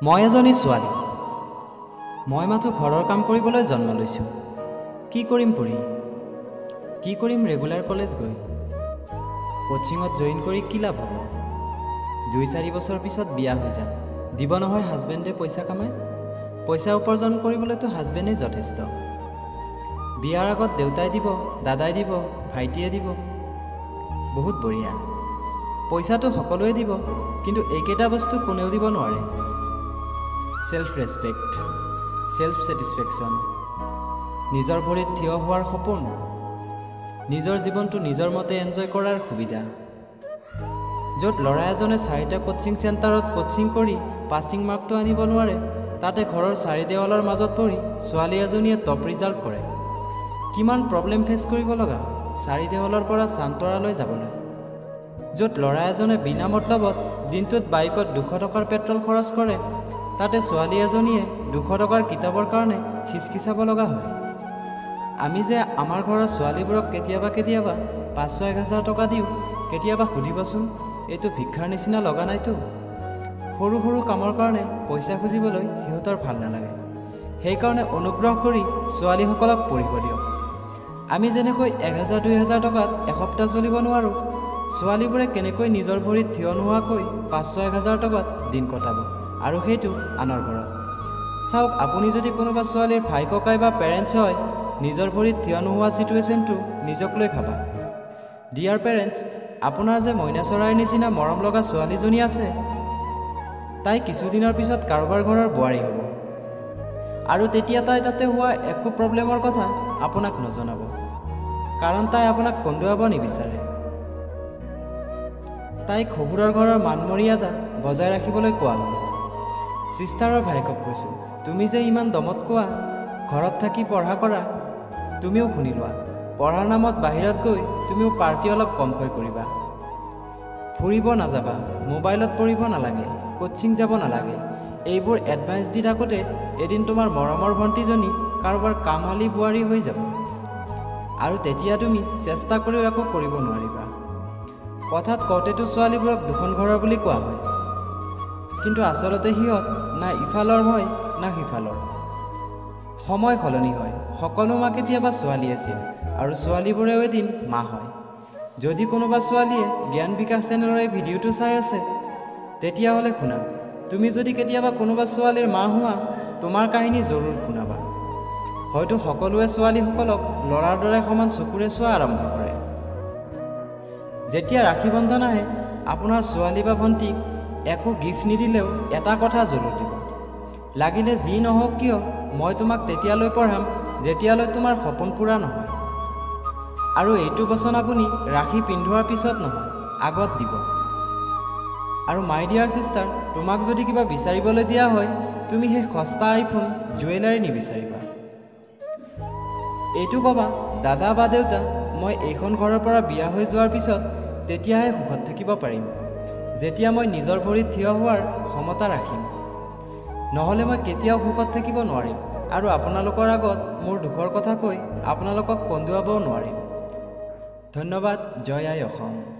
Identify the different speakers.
Speaker 1: মই এজনী ছোৱালী মই মাথো ঘৰৰ কাম কৰিবলৈ জন্ম লৈছোঁ কি কৰিম পঢ়ি কি কৰিম ৰেগুলাৰ কলেজ গৈ কোচিঙত জইন কৰি কি লাভ হ'ব 2-4 বছৰ পিছত বিয়া হৈ যাম দিব নহয় হাজবেণ্ডে পইচা কামাই পইচা উপাৰ্জন কৰিবলৈতো হাজবেণ্ডে যথেষ্ট বিয়াৰ আগত দেউতাই দিব দাদাই দিব ভাইটিয়ে দিব বহুত বঢ়িয়া পইচাটো সকলোৱে দিব কিন্তু এইকেইটা বস্তু কোনেও দিব নোৱাৰে সেলফ ৰেসপেক্ট সেলফ স্যাটিসফ্যাকশন নিজৰ ভৰিত থিয় হোৱাৰ সপোন নিজৰ জীৱনটো নিজৰ মতে এনজয় কৰাৰ সুবিধা য'ত ল'ৰা এজনে 4টা কোচিং চেণ্টাৰত কোচিং কৰি পাছিং মাৰ্কটো আনিব নোৱাৰে তাতে ঘৰৰ 4 দেৱালৰ মাজত পৰি ছোৱালী এজনীয়ে টপ ৰিজাল্ট কৰে কিমান প্ৰবলেম ফেস কৰিব লগা 4 দেৱালৰ পৰা সান্তৰালৈ যাবলৈ য'ত ল'ৰা এজনে বিনা মতলবত দিনটোত বাইকত 200 টকাৰ পেট্ৰল খৰচ কৰে তাতে ছোৱালী এজনীয়ে 200 টকাৰ কিতাপৰ কাৰণে খিচখিচাব লগা হয় আমি যে আমাৰ ঘৰৰ ছোৱালীবোৰক কেতিয়াবা 500-1000 টকা দিও কেতিয়াবা সুধিবচোন এইটো ভিক্ষাৰ নিচিনা লগা নাইতো সৰু সৰু কামৰ কাৰণে পইচা খুজিবলৈ হিহঁতৰ ভাল নালাগে সেই কাৰণে অনুগ্ৰহ কৰি ছোৱালীসকলক পঢ়িব দিয়ক আমি যেনেকৈ 1000-2000 টকাত এসপ্তাহ চলিব নোৱাৰো ছোৱালীবোৰে কেনেকৈ নিজৰ ভৰিত থিয় নোহোৱাকৈ 500-1000 টকাত দিন কটাব আৰু হেতু আনৰ ঘৰত চাওক আপুনি যদি কোনোবা ছোৱালীৰ ভাই ককাই বা পেৰেন্টছ হয় নিজৰ ভৰিত থিয় নোহোৱা সিচুৱেচনটো নিজক লৈ ভাবা ডিয়াৰ পেৰেন্টছ আপোনাৰ যে মইনা চৰাইৰ নিচিনা মৰম লগা ছোৱালীজনী আছে তাই কিছুদিনৰ পিছত কাৰোবাৰ ঘৰৰ বোৱাৰী হ'ব আৰু তেতিয়া তাই তাতে হোৱা একো প্ৰবলেমৰ কথা আপোনাক নজনাব কাৰণ তাই আপোনাক কন্দুৱাব নিবিচাৰে তাইক শহুৰৰ ঘৰৰ মানমৰ্যাদা বজাই ৰাখিবলৈ কোৱা হ'ব সিষ্টাৰৰ ভাইকক কৈছো তুমি যে ইমান দমত কোৱা ঘৰত থাকি পঢ়া কৰা তুমিও শুনি লোৱা পঢ়াৰ নামত বাহিৰত গৈ তুমিও পাৰ্টি অলপ কমকৈ কৰিবা ফুৰিব নাযাবা মোবাইলত পঢ়িব নালাগে কোচিং যাব নালাগে এইবোৰ এডভাইস দি থাকোতে এদিন তোমাৰ মৰমৰ ভণ্টিজনী কাৰোবাৰ কামালি বোৱাৰী হৈ যাব আৰু তেতিয়া তুমি চেষ্টা কৰিও একো কৰিব নোৱাৰিবা কথাত কওঁতেতো ছোৱালীবোৰক দুখন ঘৰৰ বুলি কোৱা হয় কিন্তু আচলতে হিহঁত না ইফালৰ হয় না সিফালৰ সময় সলনি হয় সকলো মা কেতিয়াবা ছোৱালী আছিল আৰু ছোৱালীবোৰেও এদিন মা হয় যদি কোনোবা ছোৱালীয়ে জ্ঞান বিকাশ চেনেলৰ এই ভিডিঅ'টো চাই আছে তেতিয়াহ'লে শুনা তুমি যদি কেতিয়াবা কোনোবা ছোৱালীৰ মা হোৱা তোমাৰ কাহিনী জৰুৰ শুনাবা হয়তো সকলোৱে ছোৱালীসকলক ল'ৰাৰ দৰে সমান চকুৰে চোৱা আৰম্ভ কৰে যেতিয়া ৰাখী বন্ধন আহে আপোনাৰ ছোৱালী বা ভণ্টিক একো গিফ্ট নিদিলেও এটা কথা জৰুৰ দিব লাগিলে যি নহওক কিয় মই তোমাক তেতিয়ালৈ পঢ়াম যেতিয়ালৈ তোমাৰ সপোন পূৰা নহয় আৰু এইটো বচন আপুনি ৰাখী পিন্ধোৱাৰ পিছত নহয় আগত দিব আৰু মাই ডিয়াৰ সিষ্টাৰ তোমাক যদি কিবা বিচাৰিবলৈ দিয়া হয় তুমি সেই সস্তা আইফোন জুৱেলাৰী নিবিচাৰিবা এইটো কবা দাদা বা দেউতা মই এইখন ঘৰৰ পৰা বিয়া হৈ যোৱাৰ পিছত তেতিয়াহে সুখত থাকিব পাৰিম যেতিয়া মই নিজৰ ভৰিত থিয় হোৱাৰ ক্ষমতা ৰাখিম নহলে মই কেতিয়াও সুখত থাকিব নোৱাৰিম আৰু আপোনালোকৰ আগত মোৰ দুখৰ কথা কৈ আপোনালোকক কন্দুৱাবও নোৱাৰিম ধন্যবাদ জয় আই অসম